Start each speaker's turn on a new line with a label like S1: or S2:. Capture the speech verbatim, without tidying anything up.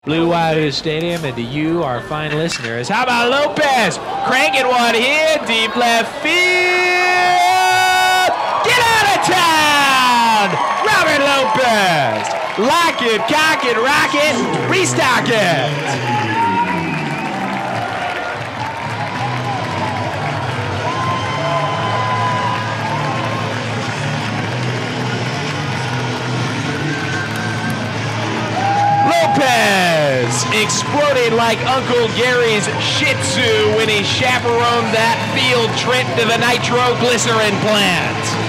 S1: Blue Wahoo Stadium, and to you, our fine listeners. How about Lopez? Cranking one here, deep left field. Get out of town! Robert Lopez. Lock it, cock it, rock it, restock it. Lopez exploded like Uncle Gary's Shih Tzu when he chaperoned that field trip to the nitroglycerin plant.